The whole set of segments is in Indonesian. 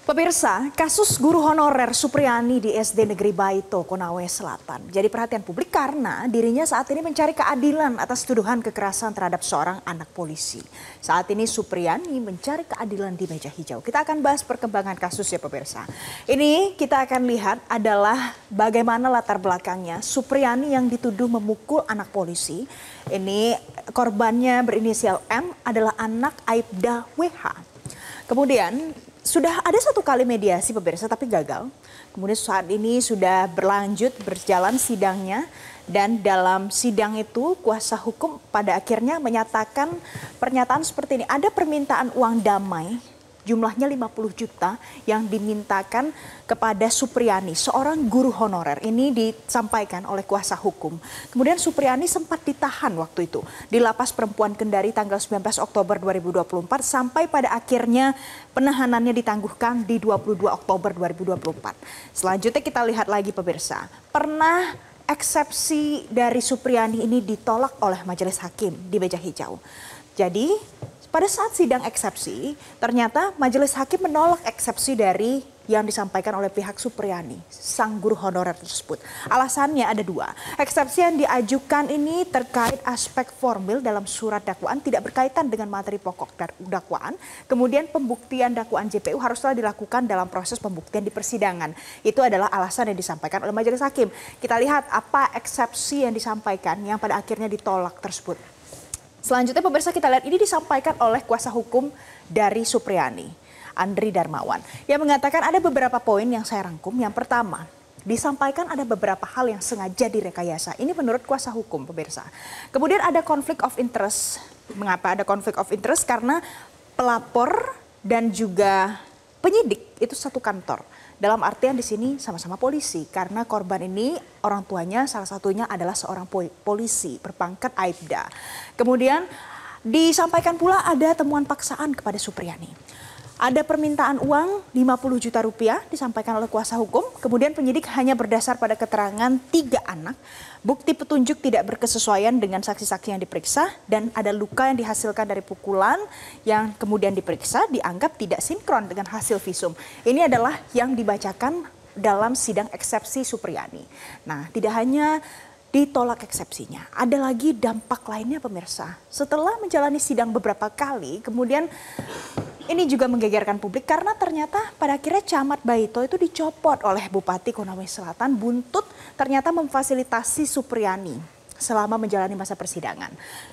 Pemirsa, kasus guru honorer Supriyani di SD Negeri Baito, Konawe Selatan jadi perhatian publik karena dirinya saat ini mencari keadilan atas tuduhan kekerasan terhadap seorang anak polisi. Saat ini Supriyani mencari keadilan di meja hijau. Kita akan bahas perkembangan kasus ya pemirsa. Ini kita akan lihat adalah bagaimana latar belakangnya Supriyani yang dituduh memukul anak polisi. Ini korbannya berinisial M adalah anak Aibda WH. Kemudian sudah ada satu kali mediasi pemirsa tapi gagal. Kemudian saat ini sudah berjalan sidangnya dan dalam sidang itu kuasa hukum pada akhirnya menyatakan pernyataan seperti ini. Ada permintaan uang damai jumlahnya 50 juta yang dimintakan kepada Supriyani, seorang guru honorer. Ini disampaikan oleh kuasa hukum. Kemudian Supriyani sempat ditahan waktu itu di Lapas Perempuan Kendari tanggal 19 Oktober 2024 sampai pada akhirnya penahanannya ditangguhkan di 22 Oktober 2024. Selanjutnya kita lihat lagi pemirsa. Pernah eksepsi dari Supriyani ini ditolak oleh majelis hakim di meja hijau. Jadi pada saat sidang eksepsi, ternyata majelis hakim menolak eksepsi dari yang disampaikan oleh pihak Supriyani, sang guru honorer tersebut. Alasannya ada dua. Eksepsi yang diajukan ini terkait aspek formil dalam surat dakwaan tidak berkaitan dengan materi pokok dakwaan. Kemudian pembuktian dakwaan JPU haruslah dilakukan dalam proses pembuktian di persidangan. Itu adalah alasan yang disampaikan oleh majelis hakim. Kita lihat apa eksepsi yang disampaikan yang pada akhirnya ditolak tersebut. Selanjutnya pemirsa kita lihat ini disampaikan oleh kuasa hukum dari Supriyani, Andri Darmawan, yang mengatakan ada beberapa poin yang saya rangkum. Yang pertama, disampaikan ada beberapa hal yang sengaja direkayasa. Ini menurut kuasa hukum pemirsa. Kemudian ada konflik of interest. Mengapa ada konflik of interest? Karena pelapor dan juga penyidik itu satu kantor. Dalam artian di sini sama-sama polisi karena korban ini orang tuanya salah satunya adalah seorang polisi berpangkat Aibda. Kemudian disampaikan pula ada temuan paksaan kepada Supriyani. Ada permintaan uang 50 juta rupiah disampaikan oleh kuasa hukum. Kemudian penyidik hanya berdasar pada keterangan 3 anak. Bukti petunjuk tidak berkesesuaian dengan saksi-saksi yang diperiksa. Dan ada luka yang dihasilkan dari pukulan yang kemudian diperiksa dianggap tidak sinkron dengan hasil visum. Ini adalah yang dibacakan dalam sidang eksepsi Supriyani. Nah, tidak hanya ditolak eksepsinya, ada lagi dampak lainnya pemirsa. Setelah menjalani sidang beberapa kali, kemudian ini juga menggegerkan publik karena ternyata pada akhirnya Camat Baito itu dicopot oleh Bupati Konawe Selatan buntut ternyata memfasilitasi Supriyani selama menjalani masa persidangan.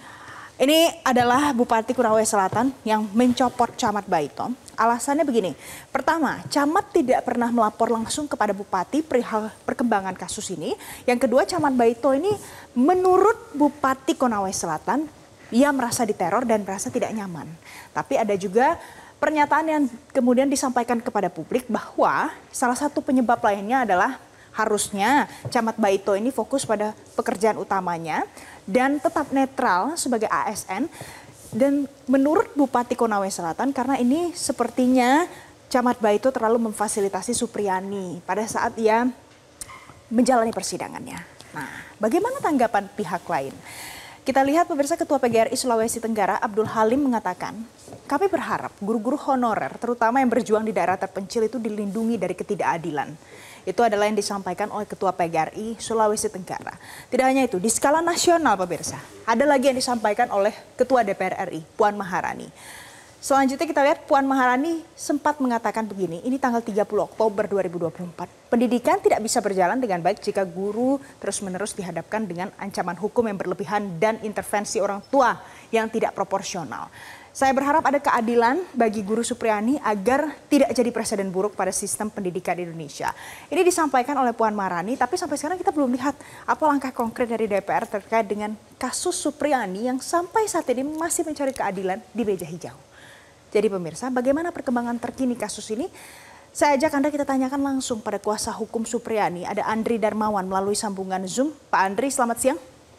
Ini adalah Bupati Konawe Selatan yang mencopot Camat Baito. Alasannya begini, pertama, Camat tidak pernah melapor langsung kepada Bupati perihal perkembangan kasus ini. Yang kedua, Camat Baito ini menurut Bupati Konawe Selatan, ia merasa diteror dan merasa tidak nyaman. Tapi ada juga pernyataan yang kemudian disampaikan kepada publik bahwa salah satu penyebab lainnya adalah harusnya Camat Baito ini fokus pada pekerjaan utamanya dan tetap netral sebagai ASN. Dan menurut Bupati Konawe Selatan karena ini sepertinya Camat Baito terlalu memfasilitasi Supriyani pada saat ia menjalani persidangannya. Nah, bagaimana tanggapan pihak lain? Kita lihat pemirsa Ketua PGRI Sulawesi Tenggara Abdul Halim mengatakan, kami berharap guru-guru honorer terutama yang berjuang di daerah terpencil itu dilindungi dari ketidakadilan. Itu adalah yang disampaikan oleh Ketua PGRI Sulawesi Tenggara. Tidak hanya itu, di skala nasional pemirsa, ada lagi yang disampaikan oleh Ketua DPR RI Puan Maharani. Selanjutnya kita lihat Puan Maharani sempat mengatakan begini, ini tanggal 30 Oktober 2024. Pendidikan tidak bisa berjalan dengan baik jika guru terus-menerus dihadapkan dengan ancaman hukum yang berlebihan dan intervensi orang tua yang tidak proporsional. Saya berharap ada keadilan bagi guru Supriyani agar tidak jadi presiden buruk pada sistem pendidikan di Indonesia. Ini disampaikan oleh Puan Maharani, tapi sampai sekarang kita belum lihat apa langkah konkret dari DPR terkait dengan kasus Supriyani yang sampai saat ini masih mencari keadilan di meja hijau. Jadi pemirsa, bagaimana perkembangan terkini kasus ini? Saya ajak Anda kita tanyakan langsung pada kuasa hukum Supriyani. Ada Andri Darmawan melalui sambungan Zoom. Pak Andri, selamat siang.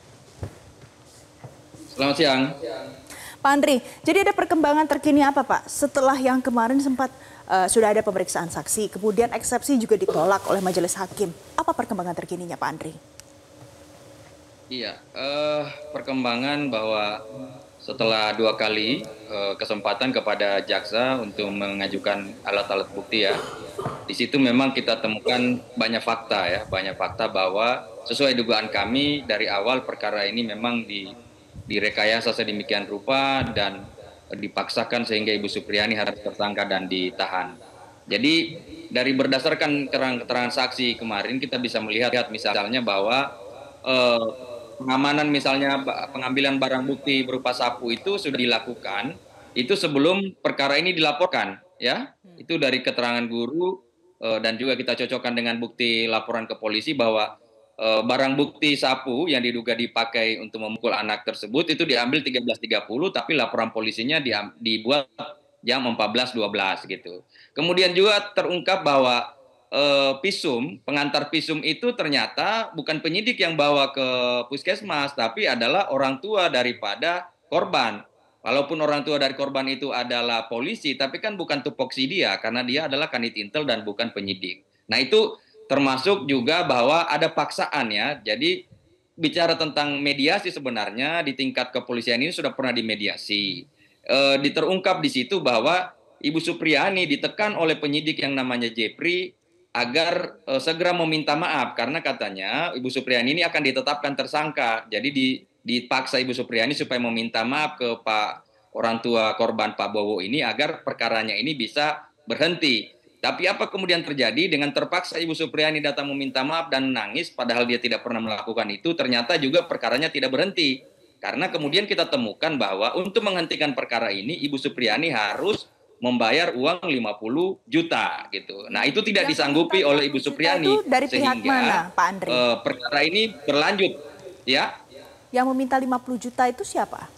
Selamat siang. Pak Andri, jadi ada perkembangan terkini apa Pak? Setelah yang kemarin sempat sudah ada pemeriksaan saksi, kemudian eksepsi juga ditolak oleh majelis hakim. Apa perkembangan terkininya Pak Andri? Iya, perkembangan bahwa setelah 2 kali kesempatan kepada jaksa untuk mengajukan alat-alat bukti ya. Di situ memang kita temukan banyak fakta ya, banyak fakta bahwa sesuai dugaan kami dari awal perkara ini memang direkayasa sedemikian rupa dan dipaksakan sehingga Ibu Supriyani harus tersangka dan ditahan. Jadi dari berdasarkan keterangan saksi kemarin kita bisa melihat misalnya bahwa eh, pengamanan misalnya pengambilan barang bukti berupa sapu itu sudah dilakukan itu sebelum perkara ini dilaporkan ya. Itu dari keterangan guru dan juga kita cocokkan dengan bukti laporan ke polisi bahwa barang bukti sapu yang diduga dipakai untuk memukul anak tersebut itu diambil 13.30 tapi laporan polisinya dibuat jam 14.12 gitu. Kemudian juga terungkap bahwa pengantar visum itu ternyata bukan penyidik yang bawa ke puskesmas, tapi adalah orang tua daripada korban. Walaupun orang tua dari korban itu adalah polisi, tapi kan bukan tupoksi dia, karena dia adalah kanit intel dan bukan penyidik. Nah itu termasuk juga bahwa ada paksaan ya, jadi bicara tentang mediasi sebenarnya di tingkat kepolisian ini sudah pernah dimediasi. Diterungkap di situ bahwa Ibu Supriyani ditekan oleh penyidik yang namanya Jepri agar segera meminta maaf karena katanya Ibu Supriyani ini akan ditetapkan tersangka. Jadi dipaksa Ibu Supriyani supaya meminta maaf ke Pak orang tua korban Pak Bowo ini agar perkaranya ini bisa berhenti. Tapi apa kemudian terjadi dengan terpaksa Ibu Supriyani datang meminta maaf dan menangis padahal dia tidak pernah melakukan itu, ternyata juga perkaranya tidak berhenti. Karena kemudian kita temukan bahwa untuk menghentikan perkara ini Ibu Supriyani harus membayar uang 50 juta gitu. Nah, itu tidak disanggupi oleh Ibu Supriyani itu dari pihak mana, sehingga Pak Andri? Perkara ini berlanjut ya. Yang meminta 50 juta itu siapa?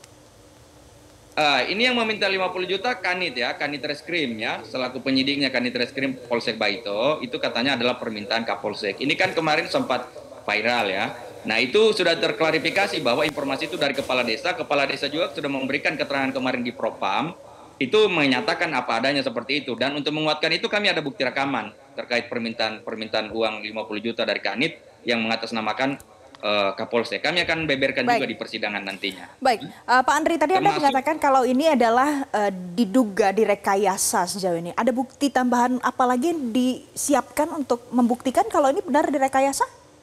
Ini yang meminta 50 juta Kanit ya, Kanit Reskrim ya, selaku penyidiknya Kanit Reskrim Polsek Baito, itu katanya adalah permintaan Kapolsek. Ini kan kemarin sempat viral ya. Nah itu sudah terklarifikasi bahwa informasi itu dari Kepala Desa juga sudah memberikan keterangan kemarin di Propam, itu menyatakan apa adanya seperti itu. Dan untuk menguatkan itu kami ada bukti rekaman terkait permintaan uang 50 juta dari Kanit yang mengatasnamakan Kapolsek. Kami akan beberkan juga di persidangan nantinya. Baik, Pak Andri tadi Anda mengatakan kalau ini adalah diduga direkayasa sejauh ini. Ada bukti tambahan apa lagi yang disiapkan untuk membuktikan kalau ini benar direkayasa?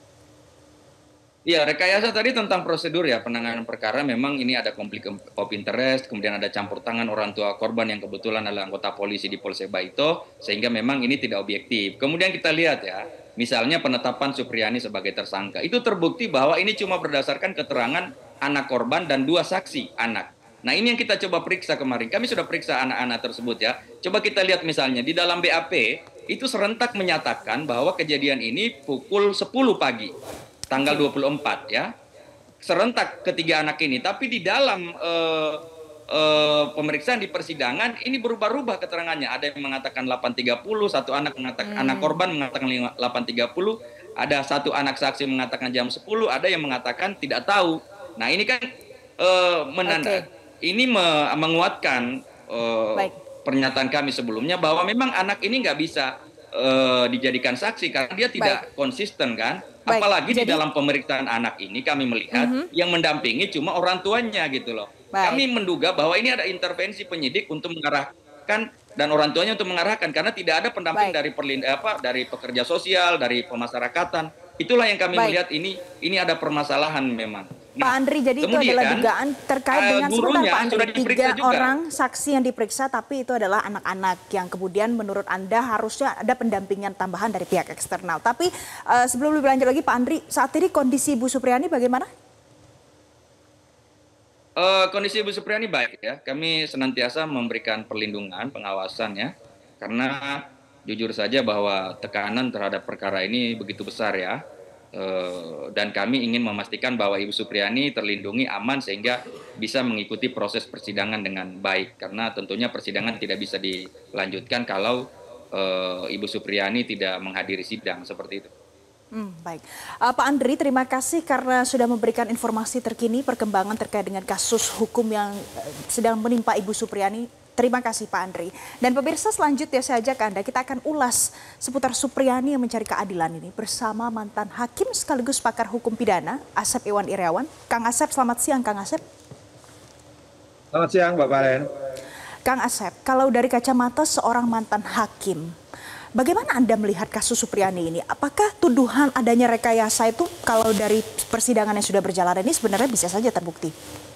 Ya, rekayasa tadi tentang prosedur ya penanganan perkara memang ini ada konflik of interest, kemudian ada campur tangan orang tua korban yang kebetulan adalah anggota polisi di Polsek Baito, sehingga memang ini tidak objektif. Kemudian kita lihat ya, misalnya penetapan Supriyani sebagai tersangka, itu terbukti bahwa ini cuma berdasarkan keterangan anak korban dan 2 saksi anak. Nah ini yang kita coba periksa kemarin, kami sudah periksa anak-anak tersebut ya. Coba kita lihat misalnya di dalam BAP, itu serentak menyatakan bahwa kejadian ini pukul 10 pagi. Tanggal 24 ya, serentak ketiga anak ini. Tapi di dalam pemeriksaan di persidangan ini berubah-ubah keterangannya. Ada yang mengatakan 8.30, satu anak mengatakan anak korban mengatakan 8.30, ada satu anak saksi mengatakan jam 10, ada yang mengatakan tidak tahu. Nah ini kan ini menguatkan pernyataan kami sebelumnya bahwa memang anak ini nggak bisa dijadikan saksi karena dia tidak konsisten kan. Apalagi di dalam pemeriksaan anak ini kami melihat yang mendampingi cuma orang tuanya gitu loh. Kami menduga bahwa ini ada intervensi penyidik untuk mengarahkan dan orang tuanya untuk mengarahkan karena tidak ada pendamping dari pekerja sosial, dari pemasarakatan. Itulah yang kami melihat ini ada permasalahan memang. Pak Andri, jadi itu adalah dugaan terkait dengan sebentar Pak Andri, 3 orang saksi yang diperiksa tapi itu adalah anak-anak yang kemudian menurut Anda harusnya ada pendampingan tambahan dari pihak eksternal. Tapi sebelum lebih lanjut lagi Pak Andri, saat ini kondisi Ibu Supriyani bagaimana? Kondisi Ibu Supriyani baik ya, kami senantiasa memberikan perlindungan, pengawasan ya, karena jujur saja bahwa tekanan terhadap perkara ini begitu besar ya. Dan kami ingin memastikan bahwa Ibu Supriyani terlindungi aman sehingga bisa mengikuti proses persidangan dengan baik. Karena tentunya persidangan tidak bisa dilanjutkan kalau Ibu Supriyani tidak menghadiri sidang seperti itu. Baik, Pak Andri terima kasih karena sudah memberikan informasi terkini perkembangan terkait dengan kasus hukum yang sedang menimpa Ibu Supriyani. Terima kasih Pak Andri. Dan pemirsa selanjutnya saya ajak Anda, kita akan ulas seputar Supriyani yang mencari keadilan ini bersama mantan hakim sekaligus pakar hukum pidana, Asep Iwan Irawan. Kang Asep, selamat siang Kang Asep. Selamat siang, Mbak Valen. Kang Asep, kalau dari kacamata seorang mantan hakim, bagaimana Anda melihat kasus Supriyani ini? Apakah tuduhan adanya rekayasa itu kalau dari persidangan yang sudah berjalan ini sebenarnya bisa saja terbukti?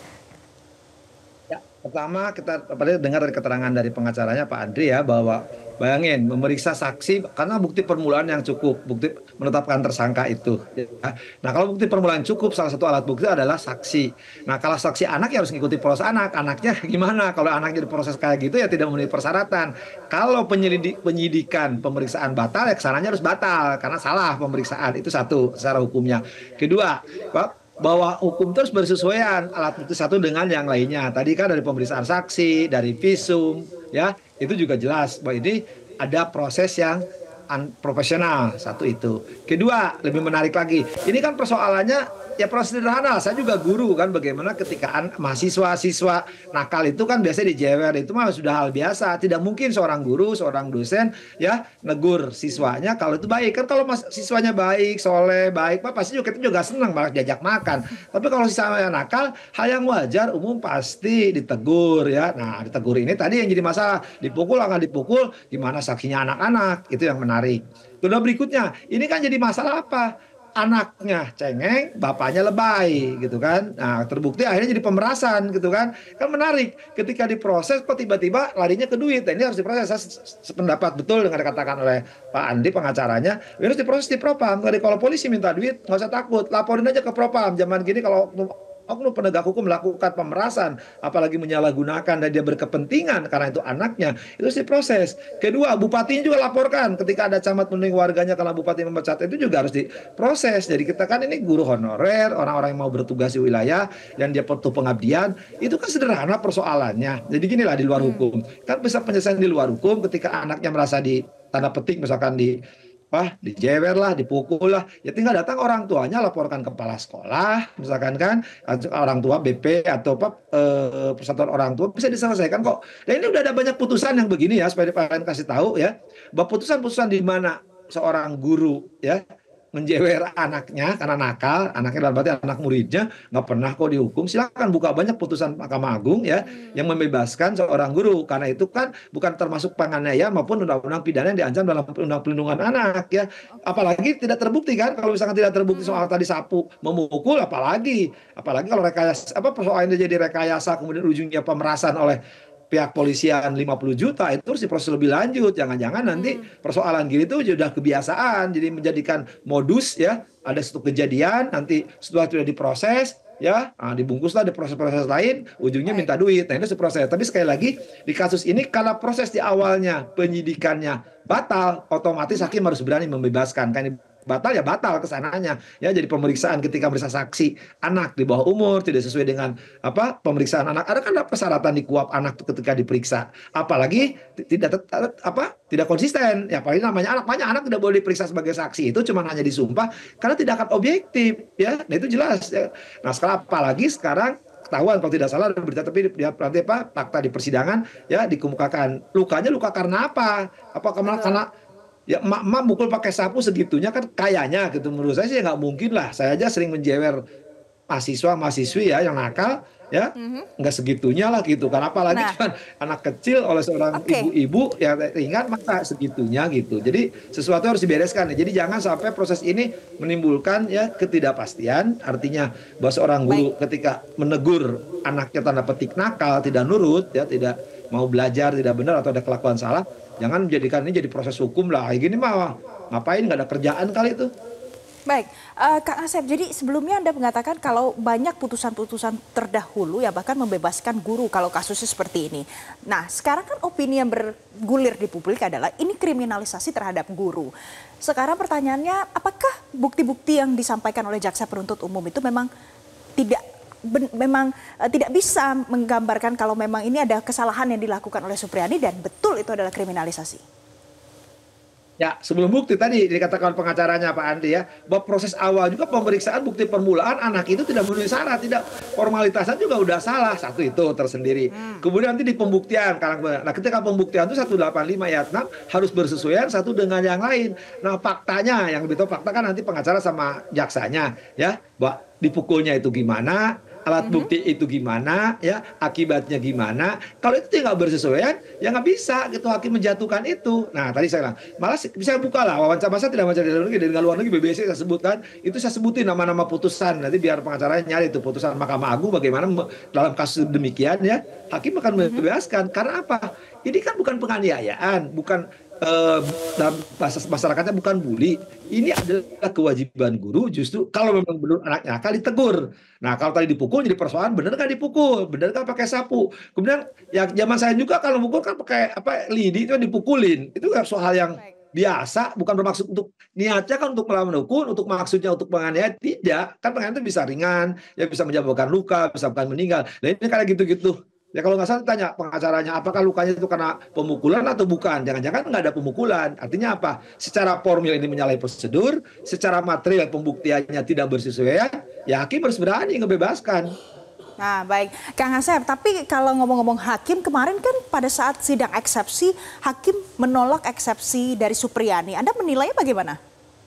Ya, pertama kita dengar dari keterangan dari pengacaranya Pak Andri ya bahwa bayangin memeriksa saksi karena bukti permulaan yang cukup, bukti menetapkan tersangka itu. Ya. Nah kalau bukti permulaan cukup, salah satu alat bukti adalah saksi. Nah kalau saksi anak ya harus mengikuti proses anak. Anaknya gimana? Kalau anaknya diproses kayak gitu ya tidak memenuhi persyaratan. Kalau penyidikan pemeriksaan batal ya kesananya harus batal karena salah pemeriksaan. Itu satu secara hukumnya. Kedua, Pak, bahwa hukum terus bersesuaian alat bukti satu dengan yang lainnya. Tadi kan dari pemeriksaan saksi, dari visum, ya itu juga jelas bahwa ini ada proses yang profesional. Satu itu. Kedua, lebih menarik lagi. Ini kan persoalannya ya proses sederhana. Saya juga guru kan bagaimana ketika mahasiswa-siswa nakal itu kan biasanya dijewer itu mah sudah hal biasa. Tidak mungkin seorang guru, seorang dosen ya negur siswanya kalau itu baik. Kan kalau siswanya baik, soleh, baik, Pak pasti juga kita juga senang malah diajak makan. Tapi kalau siswanya nakal, hal yang wajar umum pasti ditegur ya. Nah, ditegur ini tadi yang jadi masalah, dipukul nggak dipukul, gimana saksinya anak-anak, itu yang menarik. Kedua berikutnya, ini kan jadi masalah apa? Anaknya cengeng, bapaknya lebay gitu kan. Nah, terbukti akhirnya jadi pemerasan gitu kan. Kan menarik ketika diproses kok tiba-tiba larinya ke duit. Nah, ini harus diproses. Saya sependapat betul dengan dikatakan oleh Pak Andi pengacaranya. Harus diproses di propam. Kalau polisi minta duit nggak usah takut, laporin aja ke propam. Zaman gini kalau oknum penegak hukum melakukan pemerasan, apalagi menyalahgunakan dan dia berkepentingan karena itu anaknya, itu harus diproses. Kedua, bupati juga laporkan ketika ada camat menuding warganya karena bupati memecat, itu juga harus diproses. Jadi kita kan ini guru honorer, orang-orang yang mau bertugas di wilayah dan dia perlu pengabdian, itu kan sederhana persoalannya. Jadi ginilah di luar hukum. Kan bisa penyelesaian di luar hukum ketika anaknya merasa di tanda petik misalkan dijewer lah, dipukul lah, ya tinggal datang orang tuanya laporkan kepala sekolah, misalkan kan, orang tua BP atau persatuan orang tua bisa diselesaikan kok. Dan ini udah ada banyak putusan yang begini ya, supaya kalian kasih tahu ya, bahwa putusan-putusan di mana seorang guru ya menjewer anaknya karena nakal, anaknya dalam arti anak muridnya nggak pernah kok dihukum. Silakan buka banyak putusan Mahkamah Agung ya yang membebaskan seorang guru karena itu kan bukan termasuk penganiayaan maupun undang-undang pidana yang diancam dalam undang pelindungan anak ya. Apalagi tidak terbukti kan, kalau misalkan tidak terbukti soal tadi sapu memukul, apalagi kalau rekayasa persoalannya jadi rekayasa kemudian ujungnya pemerasan oleh pihak polisian 50 juta, itu harus diproses lebih lanjut. Jangan-jangan nanti persoalan gini tuh sudah kebiasaan, jadi menjadikan modus ya, ada satu kejadian, nanti setelah sudah diproses, ya dibungkuslah di proses-proses lain, ujungnya minta duit. Nah itu proses. Tapi sekali lagi, di kasus ini, kalau proses di awalnya penyidikannya batal, otomatis hakim harus berani membebaskan. Kan batal ya batal kesananya ya, jadi pemeriksaan ketika meriksa saksi anak di bawah umur tidak sesuai dengan pemeriksaan anak, ada kan ada persyaratan di KUHP anak ketika diperiksa, apalagi tidak konsisten ya, apalagi namanya anak tidak boleh diperiksa sebagai saksi, itu cuma hanya disumpah karena tidak akan objektif ya. Nah itu jelas ya. Nah sekarang apalagi sekarang ketahuan kalau tidak salah berita, tapi dia nanti fakta di persidangan ya dikemukakan lukanya luka karena apa karena ya emak mukul pakai sapu segitunya kan kayaknya gitu. Menurut saya sih nggak mungkin lah. Saya aja sering menjewer mahasiswa-mahasiswi ya yang nakal ya, nggak segitunya lah gitu kan, apalagi kan anak kecil oleh seorang ibu-ibu ya ingat masa segitunya gitu. Jadi sesuatu harus dibereskan ya. Jadi jangan sampai proses ini menimbulkan ya ketidakpastian, artinya bahwa seorang guru ketika menegur anaknya tanda petik nakal, tidak nurut ya, tidak mau belajar, tidak benar atau ada kelakuan salah, jangan menjadikan ini jadi proses hukum lah. Kayak gini mah ngapain, nggak ada kerjaan kali itu. Baik, Kak Asep, jadi sebelumnya Anda mengatakan kalau banyak putusan-putusan terdahulu ya bahkan membebaskan guru kalau kasusnya seperti ini. Nah, sekarang kan opini yang bergulir di publik adalah ini kriminalisasi terhadap guru. Sekarang pertanyaannya, apakah bukti-bukti yang disampaikan oleh jaksa penuntut umum itu memang tidak bisa menggambarkan kalau memang ini ada kesalahan yang dilakukan oleh Supriyani dan betul itu adalah kriminalisasi? Ya, sebelum bukti tadi dikatakan pengacaranya Pak Andi ya, bahwa proses awal juga pemeriksaan bukti permulaan anak itu tidak memenuhi syarat, tidak formalitasnya juga udah salah, satu itu tersendiri. Kemudian nanti di pembuktian, nah ketika pembuktian itu 185 ayat 6 harus bersesuaian satu dengan yang lain. Nah faktanya, yang lebih tahu fakta kan nanti pengacara sama jaksanya ya, bahwa dipukulnya itu gimana, alat bukti itu gimana, ya akibatnya gimana. Kalau itu nggak bersesuaian, ya nggak bisa gitu hakim menjatuhkan itu. Nah tadi saya bilang, malah bisa buka lah wawancara, masa tidak wawancara di dalam negeri, dengan luar negeri BBC saya sebutkan, itu saya sebutin nama-nama putusan. Nanti biar pengacaranya nyari itu putusan Mahkamah Agung bagaimana dalam kasus demikian ya, hakim akan membebaskan. Karena apa? Ini kan bukan penganiayaan, bukan dalam bahasa masyarakatnya bukan bully. Ini adalah kewajiban guru justru kalau memang benar anaknya nakal ditegur. Nah kalau tadi dipukul jadi persoalan, benar nggak dipukul, benar nggak pakai sapu. Kemudian ya zaman saya juga kalau mukul kan pakai apa lidi itu dipukulin. Itu kan soal yang biasa, bukan bermaksud untuk niatnya kan untuk melawan hukum, untuk maksudnya untuk penganiayaan tidak. Kan penganiayaan itu bisa ringan, ya bisa menyebabkan luka, bisa bukan meninggal. Nah ini kayak gitu-gitu. Ya kalau nggak salah tanya pengacaranya, apakah lukanya itu karena pemukulan atau bukan? Jangan-jangan nggak ada pemukulan. Artinya apa? Secara formil ini menyalahi prosedur, secara material pembuktiannya tidak bersesuaian, ya hakim harus berani ngebebaskan. Nah baik, Kang Asep, tapi kalau ngomong-ngomong hakim, kemarin kan pada saat sidang eksepsi, hakim menolak eksepsi dari Supriyani. Anda menilainya bagaimana?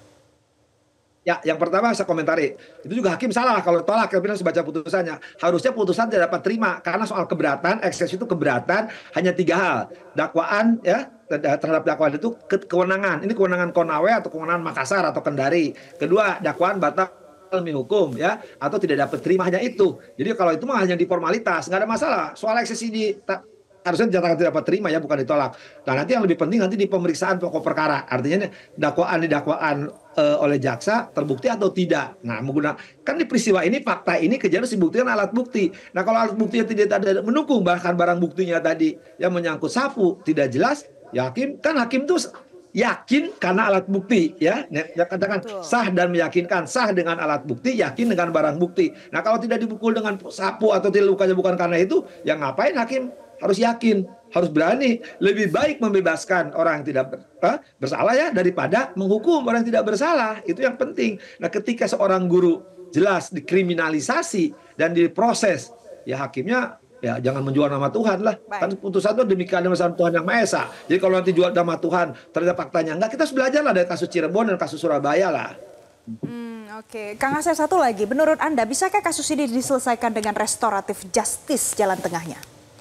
Ya, yang pertama saya komentari, itu juga hakim salah kalau tolak, tapi harus baca putusannya. Harusnya putusan tidak dapat terima, karena soal keberatan, eksepsi itu keberatan hanya 3 hal. Dakwaan ya, terhadap dakwaan itu kewenangan. Ini kewenangan Konawe atau kewenangan Makassar atau Kendari. Kedua, dakwaan batal demi hukum ya, atau tidak dapat terima, hanya itu. Jadi kalau itu mah hanya di formalitas, nggak ada masalah. Soal eksepsi harusnya dinyatakan tidak dapat terima ya, bukan ditolak. Nah nanti yang lebih penting nanti di pemeriksaan pokok perkara, artinya dakwaan oleh jaksa terbukti atau tidak. Nah menggunakan di peristiwa ini, fakta ini kejadian harus dibuktikan alat bukti. Nah kalau alat buktinya tidak ada mendukung, bahkan barang buktinya tadi yang menyangkut sapu tidak jelas, ya hakim tuh yakin karena alat bukti ya katakan sah dan meyakinkan, sah dengan alat bukti, yakin dengan barang bukti. Nah kalau tidak dipukul dengan sapu atau tidak lukanya bukan karena itu, ya ngapain hakim harus yakin, harus berani. Lebih baik membebaskan orang yang tidak bersalah ya daripada menghukum orang yang tidak bersalah. Itu yang penting. Nah ketika seorang guru jelas dikriminalisasi dan diproses, ya hakimnya ya jangan menjual nama Tuhan lah. Kan putusan itu demikian nama Tuhan yang Maha Esa. Jadi kalau nanti jual nama Tuhan ternyata faktanya enggak, kita harus belajar lah dari kasus Cirebon dan kasus Surabaya lah. Oke, Kang Asep, satu lagi. Menurut Anda, bisakah kasus ini diselesaikan dengan restoratif justice jalan tengahnya?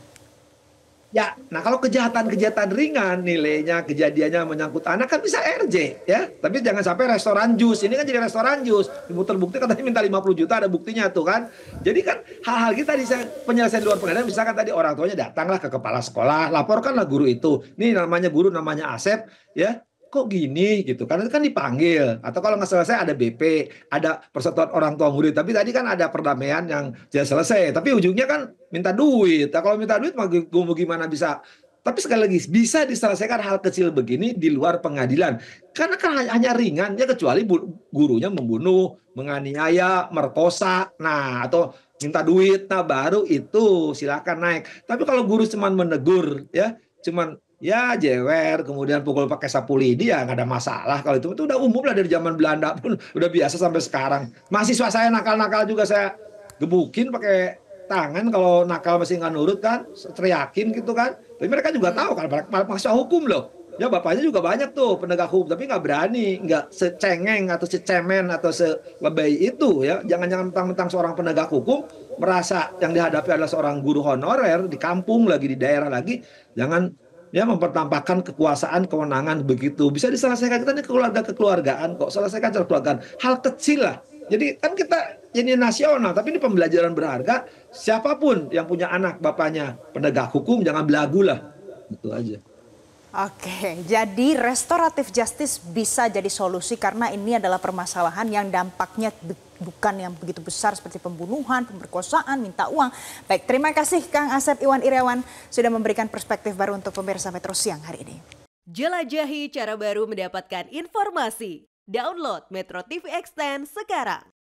Ya, nah kalau kejahatan-kejahatan ringan nilainya, kejadiannya menyangkut anak kan bisa RJ ya. Tapi jangan sampai restoran jus. Ini kan jadi restoran jus. Terbukti katanya minta 50 juta, ada buktinya tuh kan. Jadi kan hal-hal kita di penyelesaian luar pengadilan, misalkan tadi orang tuanya datanglah ke kepala sekolah, laporkanlah guru itu. Ini namanya guru, namanya Asep ya. Kok gini gitu, karena itu kan dipanggil, atau kalau nggak selesai ada BP, ada persatuan orang tua murid, tapi tadi kan ada perdamaian yang sudah selesai, tapi ujungnya kan minta duit. Nah, kalau minta duit mau gimana bisa, tapi sekali lagi bisa diselesaikan hal kecil begini di luar pengadilan, karena kan hanya ringan ya, kecuali gurunya membunuh, menganiaya, merkosa, nah atau minta duit, nah baru itu silakan naik. Tapi kalau guru cuman menegur ya, cuman ya jewer, kemudian pukul pakai sapu lidi, ya nggak ada masalah. Kalau itu udah umum lah, dari zaman Belanda pun udah biasa sampai sekarang. Mahasiswa saya nakal-nakal juga saya gebukin pakai tangan, kalau nakal masih nggak nurut kan, teriakin gitu kan. Tapi mereka juga tahu kan, mahasiswa hukum loh. Ya bapaknya juga banyak tuh penegak hukum, tapi nggak berani, nggak secengeng atau secemen atau selebay itu ya. Jangan-jangan mentang-mentang seorang penegak hukum merasa yang dihadapi adalah seorang guru honorer di kampung lagi, di daerah lagi, jangan ya mempertampakkan kekuasaan, kewenangan begitu. Bisa diselesaikan, kita ini kekeluargaan kok, selesaikan secara kekeluargaan. Hal kecil lah. Jadi kan kita ini nasional, tapi ini pembelajaran berharga. Siapapun yang punya anak bapaknya penegak hukum, jangan belagu lah. Itu aja. Oke, jadi restoratif justice bisa jadi solusi karena ini adalah permasalahan yang dampaknya bukan yang begitu besar seperti pembunuhan, pemerkosaan, minta uang. Baik, terima kasih Kang Asep Iwan Irawan sudah memberikan perspektif baru untuk pemirsa Metro Siang hari ini. Jelajahi cara baru mendapatkan informasi. Download Metro TV Extend sekarang.